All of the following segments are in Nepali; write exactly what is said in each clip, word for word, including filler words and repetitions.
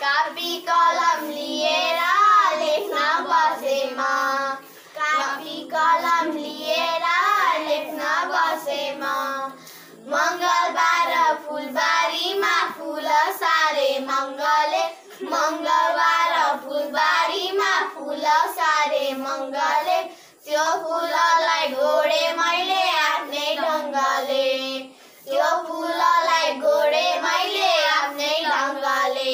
कापी कलम लिएर लेख्न बसेमा कापी कलम लिएर लेख्न बसेमा मंगलबार फुलबारीमा फुल सारे मंगले मंगलबार फुलबारीमा फुल सारे मंगले त्यो फुललाई गोडे मैले आफ्नै ढङ्गले त्यो फुललाई गोडे मैले आफ्नै ढङ्गले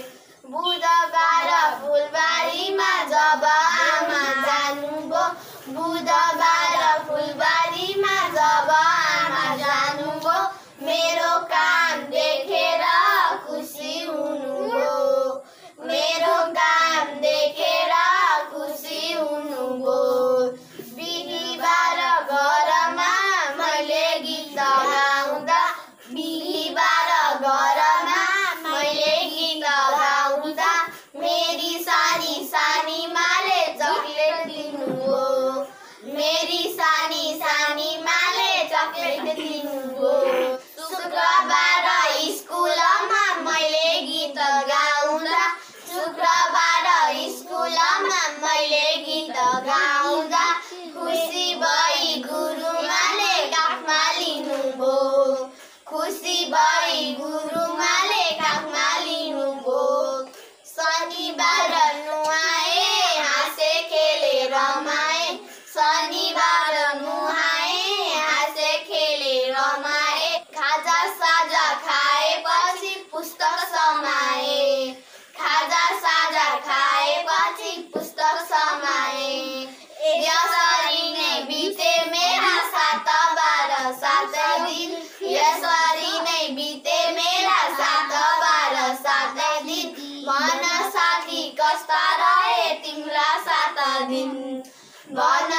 बुधबार फुलबारीमा जब आमा जानुभयो बुधबार फुलबारीमा जब आमा जानुभयो मेरो काम देखेर खुसी हुनुभयो मेरो काम देखेर खुसी हुनुभयो बिहीबार घरमा मैले गीत गाउँदा बिहीबार घरमा मैले गीत गाउँदा मेरी सानी सानी माले चकलेट दिनुभयो मेरी सानी सानी माले चकलेट दिनुभयो शुक्रबार स्कुलमा मैले गीत गाउँदा शुक्रबार स्कुलमा मैले गीत गाउँदा खुसी भई गुरुमाले काखमा लिनुभयो खुसी भई गुरुमाले काखमा लिनुभयो शनिबार नुहाए हाँसे खेले रमाए शनिबार नुहाए हाँसे खेले रमाए खाजा साजा खाएपछि पुस्तक समाए खाजा साजा खाएपछि पुस्तक समाए यसरी नै बिते मेरा सात बाह्र सात दिन यसरी नै बिते मेरा सात बाह्र सात दिन भन साथी कस्ता रहे तिम्रा सात दिन भन